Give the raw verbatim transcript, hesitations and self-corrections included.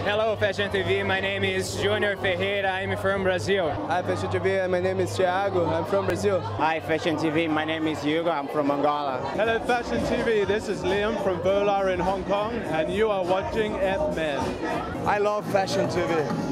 Hello, FashionTV. My name is Junior Ferreira. I'm from Brazil. Hi, FashionTV. My name is Thiago. I'm from Brazil. Hi, FashionTV. My name is Hugo. I'm from Angola. Hello, FashionTV. This is Liam from Bola in Hong Kong, and you are watching F Men. I love FashionTV.